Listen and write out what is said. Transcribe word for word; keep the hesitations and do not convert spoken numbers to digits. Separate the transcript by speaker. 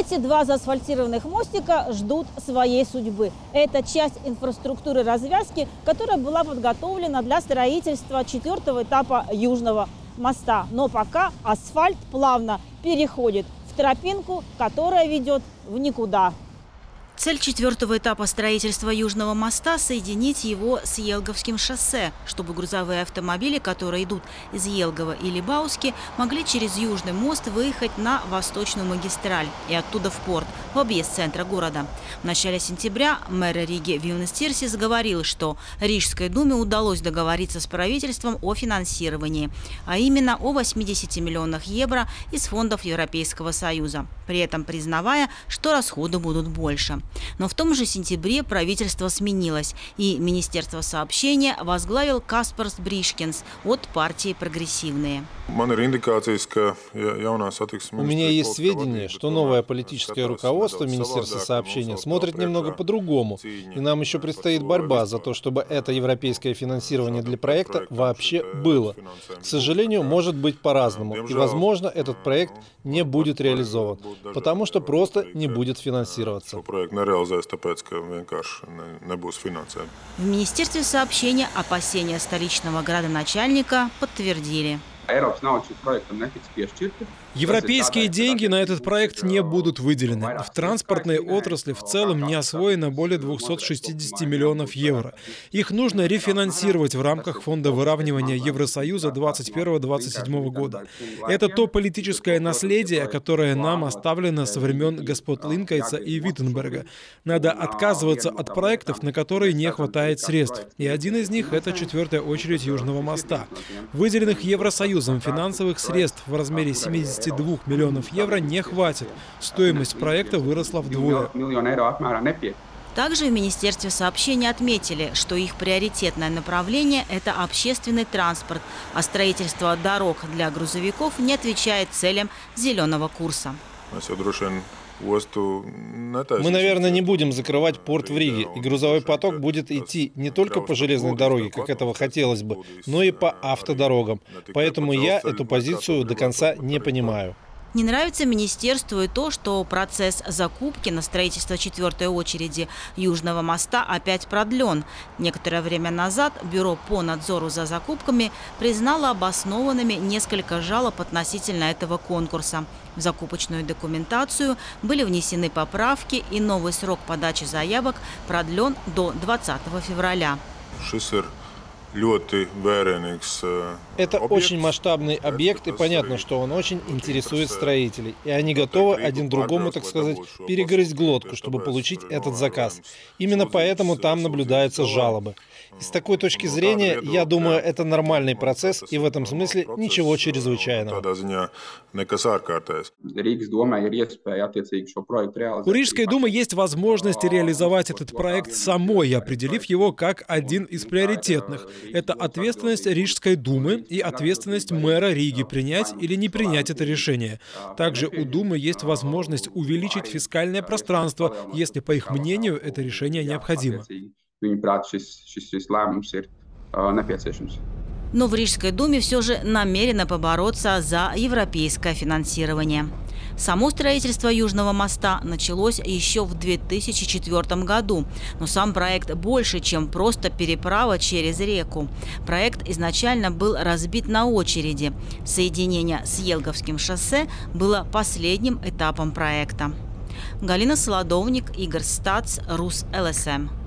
Speaker 1: Эти два заасфальтированных мостика ждут своей судьбы. Это часть инфраструктуры развязки, которая была подготовлена для строительства четвертого этапа Южного моста. Но пока асфальт плавно переходит в тропинку, которая ведет в никуда.
Speaker 2: Цель четвертого этапа строительства Южного моста – соединить его с Елговским шоссе, чтобы грузовые автомобили, которые идут из Елгова или Бауски, могли через Южный мост выехать на Восточную магистраль и оттуда в порт, в объезд центра города. В начале сентября мэр Риги Вилнис Тирсис говорил, что Рижской думе удалось договориться с правительством о финансировании, а именно о восьмидесяти миллионах евро из фондов Европейского Союза, при этом признавая, что расходы будут больше. Но в том же сентябре правительство сменилось, и Министерство сообщения возглавил Каспарс Бришкинс от партии «Прогрессивные».
Speaker 3: У меня есть сведения, что новое политическое руководство Министерства сообщения смотрит немного по-другому, и нам еще предстоит борьба за то, чтобы это европейское финансирование для проекта вообще было. К сожалению, может быть по-разному, и, возможно, этот проект не будет реализован, потому что просто не будет финансироваться.
Speaker 2: В Министерстве сообщения опасения столичного градоначальника подтвердили.
Speaker 4: Европейские деньги на этот проект не будут выделены. В транспортной отрасли в целом не освоено более двухсот шестидесяти миллионов евро. Их нужно рефинансировать в рамках Фонда выравнивания Евросоюза двадцать первого — двадцать седьмого года. Это то политическое наследие, которое нам оставлено со времен господ Линкайца и Виттенберга. Надо отказываться от проектов, на которые не хватает средств. И один из них — это четвертая очередь Южного моста. Выделенных Евросоюзом финансовых средств в размере семидесяти двух миллионов евро не хватит. Стоимость проекта выросла вдвое.
Speaker 2: Также в Министерстве сообщения отметили, что их приоритетное направление – это общественный транспорт, а строительство дорог для грузовиков не отвечает целям зеленого курса.
Speaker 4: Мы, наверное, не будем закрывать порт в Риге, и грузовой поток будет идти не только по железной дороге, как этого хотелось бы, но и по автодорогам. Поэтому я эту позицию до конца не понимаю.
Speaker 2: Не нравится министерству и то, что процесс закупки на строительство четвертой очереди Южного моста опять продлен. Некоторое время назад Бюро по надзору за закупками признало обоснованными несколько жалоб относительно этого конкурса. В закупочную документацию были внесены поправки, и новый срок подачи заявок продлен до двадцатого февраля.
Speaker 4: Это очень масштабный объект, и понятно, что он очень интересует строителей. И они готовы один другому, так сказать, перегрызть глотку, чтобы получить этот заказ. Именно поэтому там наблюдаются жалобы. И с такой точки зрения, я думаю, это нормальный процесс, и в этом смысле ничего чрезвычайного. У Рижской думы есть возможность реализовать этот проект самой, определив его как один из приоритетных. Это ответственность Рижской думы и ответственность мэра Риги принять или не принять это решение. Также у думы есть возможность увеличить фискальное пространство, если, по их мнению, это решение необходимо.
Speaker 2: Но в Рижской думе все же намерены побороться за европейское финансирование. Само строительство Южного моста началось еще в две тысячи четвёртом году, но сам проект больше, чем просто переправа через реку. Проект изначально был разбит на очереди. Соединение с Елговским шоссе было последним этапом проекта. Галина Солодовник, Игорь Стац, РусЛСМ.